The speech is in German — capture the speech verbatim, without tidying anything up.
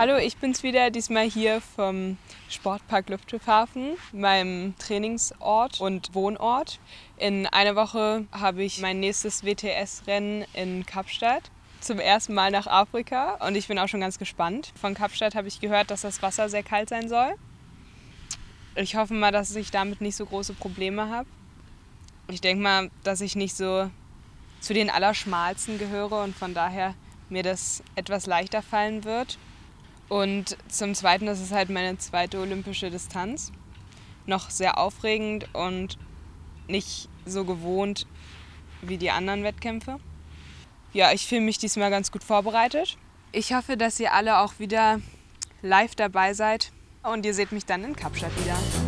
Hallo, ich bin's wieder, diesmal hier vom Sportpark Luftschiffhafen, meinem Trainingsort und Wohnort. In einer Woche habe ich mein nächstes W T S-Rennen in Kapstadt. Zum ersten Mal nach Afrika und ich bin auch schon ganz gespannt. Von Kapstadt habe ich gehört, dass das Wasser sehr kalt sein soll. Ich hoffe mal, dass ich damit nicht so große Probleme habe. Ich denke mal, dass ich nicht so zu den Allerschmalsten gehöre und von daher mir das etwas leichter fallen wird. Und zum Zweiten ist es halt meine zweite olympische Distanz. Noch sehr aufregend und nicht so gewohnt wie die anderen Wettkämpfe. Ja, ich fühle mich diesmal ganz gut vorbereitet. Ich hoffe, dass ihr alle auch wieder live dabei seid und ihr seht mich dann in Kapstadt wieder.